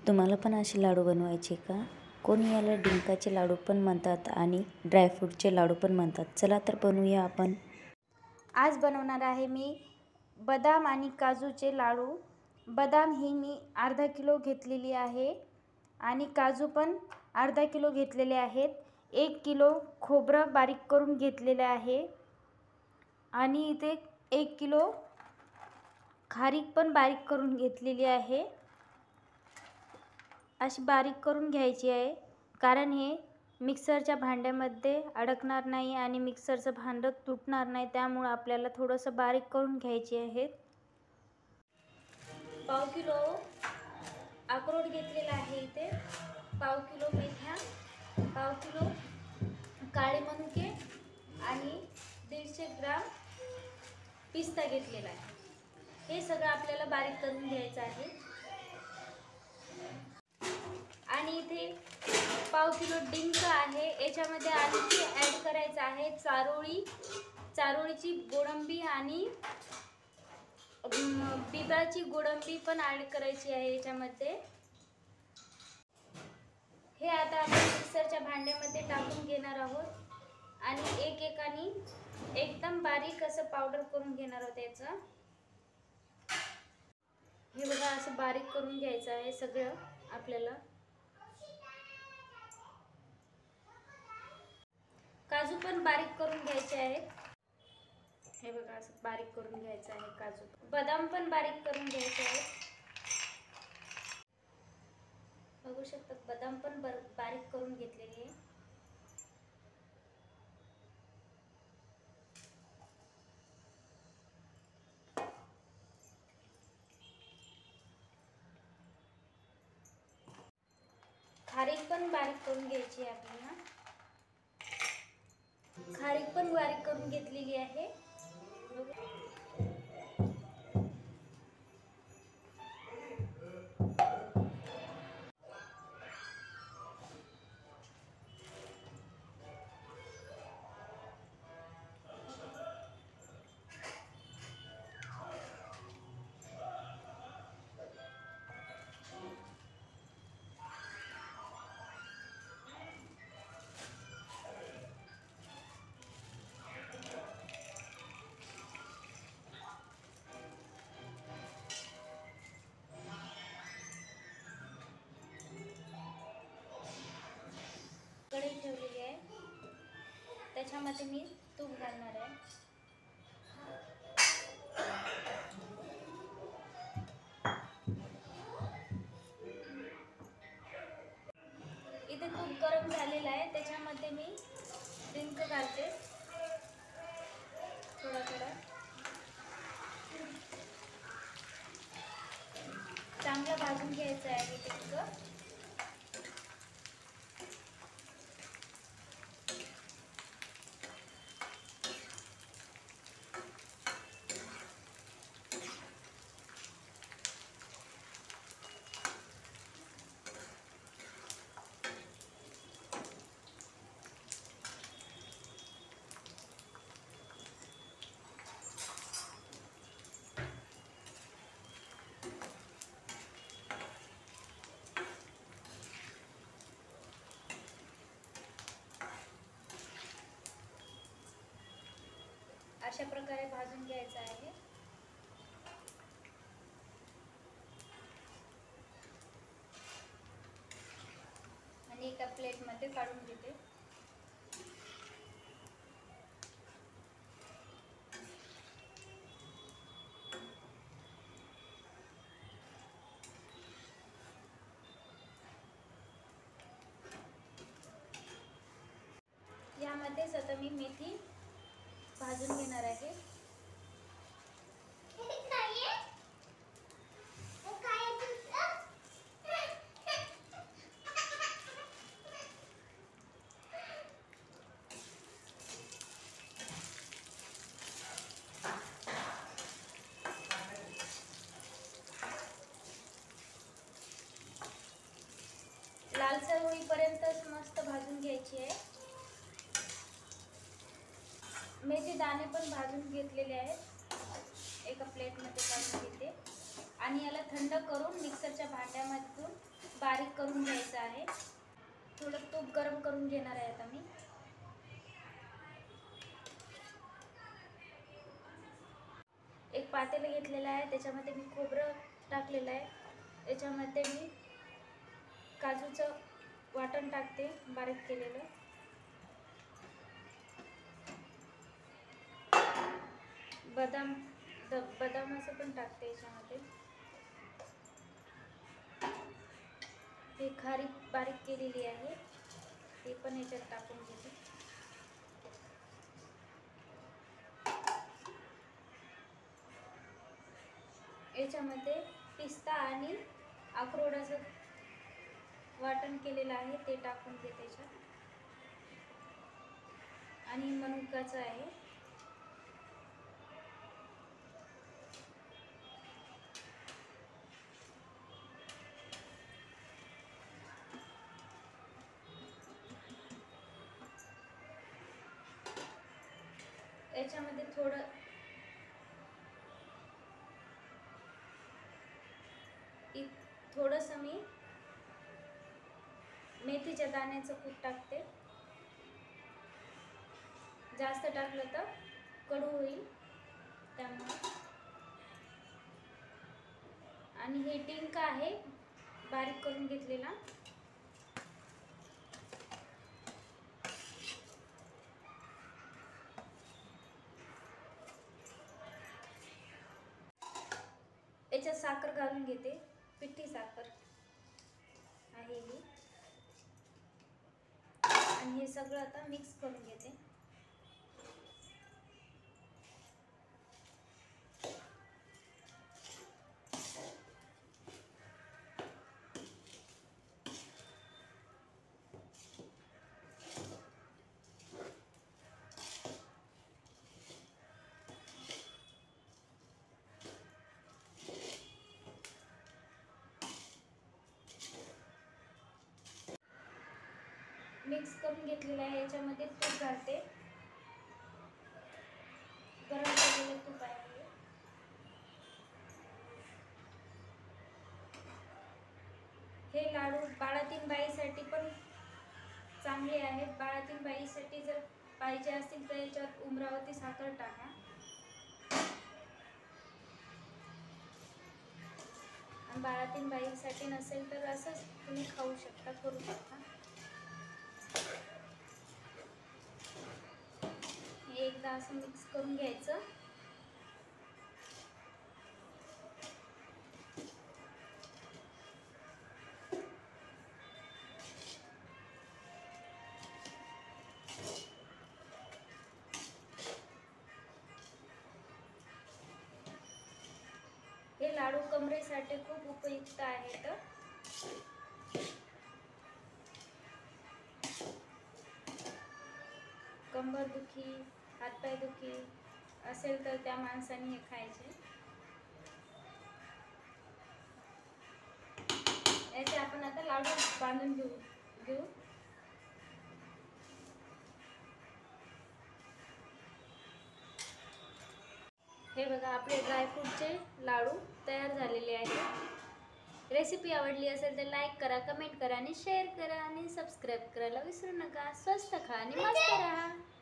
तुम्हाला पण असे लाडू बनवायचे का? कोणी याला डिंकाचे लाडू पण म्हणतात आणि ड्रायफ्रूटचे लाडू पण म्हणतात. चला तर बनवूया आपण. आज बनवणार आहे मी बदाम आणि काजूचे लाडू. बदाम ही मी अर्धा किलो घेतलेली आहे आणि काजू पण अर्धा किलो घेतलेले आहेत. 1 किलो खोबरं बारीक करून घेतलेले आहे आणि इथे 1 किलो खारीक पण बारीक करून घेतलेली आहे. अशी बारीक करून घ्यायची आहे, कारण हे मिक्सरच्या भांड्यामध्ये अडकणार नाही आणि मिक्सरचं भांडं तुटणार नाही. त्यामुळे आपल्याला थोडंसं बारीक करून घ्यायचे आहे. पाव किलो अक्रोड घेतलेला आहे इथे, पाव किलो मेथ्या, पाव किलो काळे मनुके आणि 150 ग्राम पिस्ता घेतलेला आहे. हे सगळं आपल्याला बारीक करून घ्यायचं आहे. आणि इथे पाव किलो डिंक आहे. याच्यामध्ये आणखी ॲड करायचं आहे चारोळीची गोडंबी आणि बिबाची गोडंबी पण ॲड करायची आहे याच्यामध्ये. हे आता आपण मिक्सरच्या भांड्यामध्ये टाकून घेणार आहोत आणि एकेकाने एकदम बारीक असं पावडर करून घेणार आहोत याचं. हे बघा, असं बारीक करून घ्यायचं आहे सगळं आपल्याला. काजू पण बारीक करून घ्यायचे आहेत. हे बघा, असं बारीक करून घ्यायचं आहे काजू. बदाम पण बारीक करून घ्यायचे आहेत. बघू शकता, बदाम पण बारीक करून घेतलेले आहे. खारीक पण बारीक करून घ्यायची आहे आपल्याला. खारीक पण बारीक करून घेतलेली आहे. कढई ठेवलेली आहे, त्याच्यामध्ये मी तूप घालणार आहे. इथे तूप गरम झालेलं आहे, त्याच्यामध्ये मी डिंक घालते थोडा थोडा. चांगलं भाजून घ्यायचं आहे हे डिंक. अशा प्रकारे भाजून घ्यायचं आहे. आणि एका प्लेटमध्ये काढून घेते. यामध्येच आता मी मेथी भाजून घेणार आहे. लालसर होईपर्यंत मस्त भाजून घ्यायची आहे. मेथी दाणे पण भाजून घेतलेले आहेत, एका प्लेटमध्ये काढून घेते आणि याला थंड करून मिक्सरच्या भांड्यामधून बारीक करून घ्यायचं आहे. थोडं तूप गरम करून घेणार आहे आता मी. एक पातेलं घेतलेलं आहे, त्याच्यामध्ये मी खोबरं टाकलेलं आहे. त्याच्यामध्ये मी काजूचं वाटण टाकते बारीक केलेलं. बदामाचं पण टाकते याच्यामध्ये. हे खारीक बारीक केलेली आहे, ते पण याच्यात टाकून घेते. याच्यामध्ये पिस्ता आणि अक्रोडाचं वाटण केलेलं आहे ते टाकून घेते याच्यात. आणि मनुकाचं आहे. याच्यामध्ये थोडंसं मी मेथीच्या दाण्याचं कूट टाकते. जास्त टाकलं तर कडू होईल त्यामुळे. आणि हे डिंक आहे बारीक करून घेतलेला. याच्यात साखर घालून घेते, पिठी साखर आहे ही. आणि हे सगळं आता मिक्स करून घेते. मिक्स करून घेतलेलं आहे. याच्यामध्ये तूप घालते, गरम केलेलं तूप आहे. हे लाडू बाळातीन बाईसाठी पण चांगले आहेत. बाळातीन बाईसाठी जर पाहिजे असतील तर याच्यात उमरावती साखर टाका. आणि बाळातीन बाईसाठी नसेल तर असंच तुम्ही खाऊ शकता, करू शकता. हे एकदा असं मिक्स करून घ्यायचं. हे लाडू कमरेसाठी खूप उपयुक्त आहेत. कंबर दुखी, हातपाय दुखी असेल तर त्या माणसाने हे खायचे. याचे आपण आता लाडू बांधून घेऊ. हे बघा, आपले ड्रायफ्रूटचे लाडू तयार झालेले आहेत. रेसिपी आवडली असेल तर लाईक करा, कमेंट करा आणि शेअर करा आणि सबस्क्राईब करायला विसरू नका. स्वस्त खा आणि मस्त राहा.